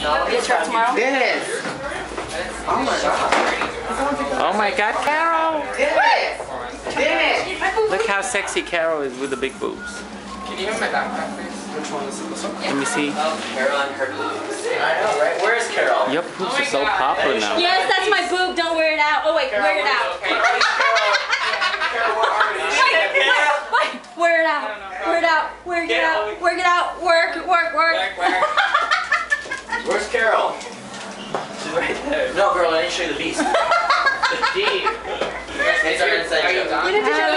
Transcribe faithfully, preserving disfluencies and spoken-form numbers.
Get start tomorrow? Yes. Oh my god. Oh my god, Carol! Yes. Yes. Look how sexy Carol is with the big boobs. Can you have my backpack, please? Which one is this one? Let me see. Oh, Carol and her boobs. I know, right? Where is Carol? Your boobs are so popular now. Yes, that's my boob. Don't wear it out. Oh wait, wear it out. Carol, what are you? Wait, wait, wait. Wear it out. Wear it out. Work it out. Work it out. Work, work, work. Where's Carol? She's right there. No, girl, I didn't show you the beast. The D. It's our inside joke. You didn't show